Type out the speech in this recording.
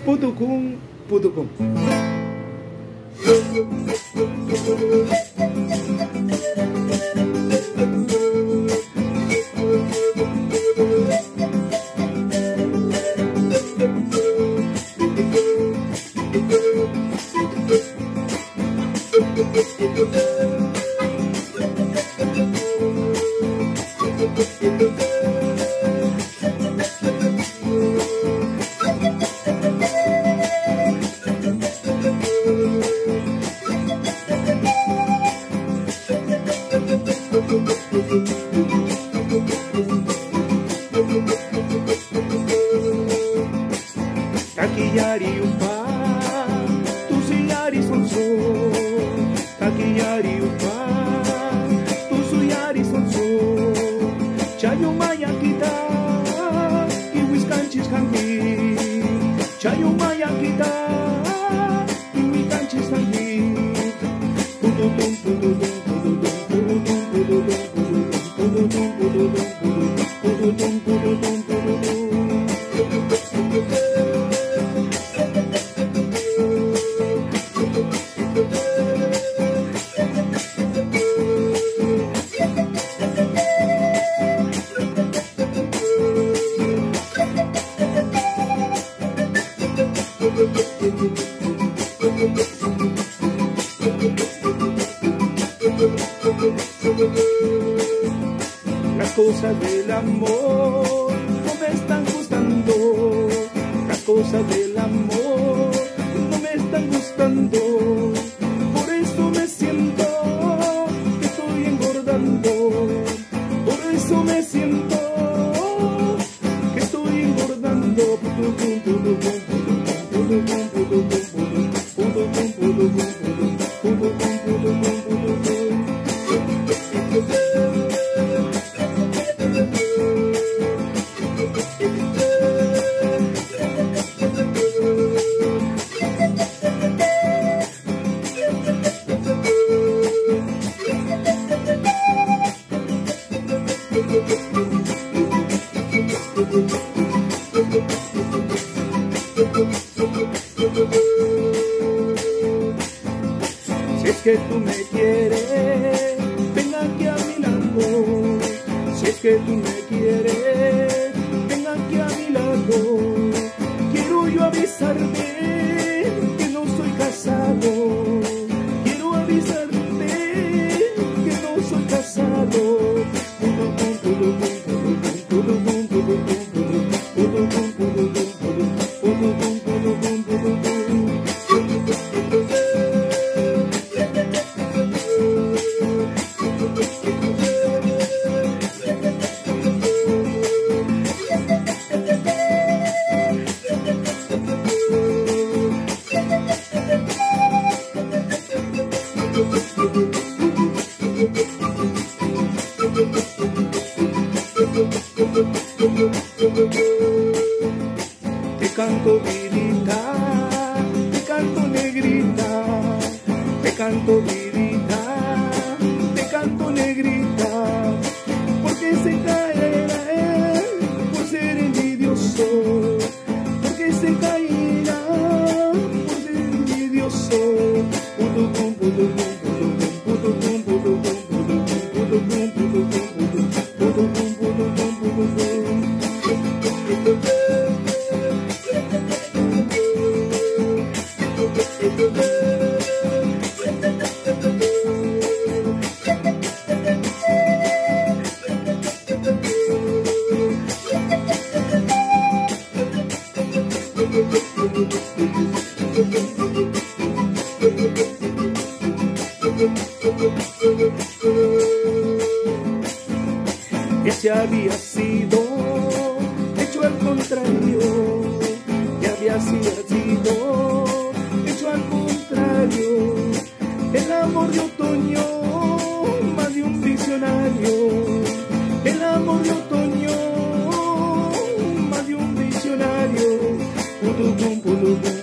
putucum, putucum. Kakiyari upa, tusuyari sonso. Kakiyari upa, tusuyari sonso. Chayo maya kita, kiwis kanchis kanki. Chayo maya kita, kiwis kanchis kanki. Pudutum pudutum pudutum pudutum pudutum pudutum pudutum pudutum pudutum. Las cosas del amor no me están gustando. Las cosas del amor no me están gustando. Por eso me siento que estoy engordando. Por eso me siento que estoy engordando. Si es que tú me quieres, ven aquí a mi lado. Si es que tú me quieres, ven aquí a mi lado. Quiero yo avisarte que no soy casado. Quiero avisarte que no soy casado. Te canto vidita, te canto negrita, te canto vidita, te canto negrita, porque se caerá por ser envidioso, porque se caerá por ser envidioso. Puducum, puducum, puducum, puducum, puducum, puducum, puducum, puducum, puducum, puducum. Ese había sido hecho al contrario, que había sido hecho al contrario. El amor de otoño, más de un visionario. El amor de otoño, más de un visionario. Puducum, puducum.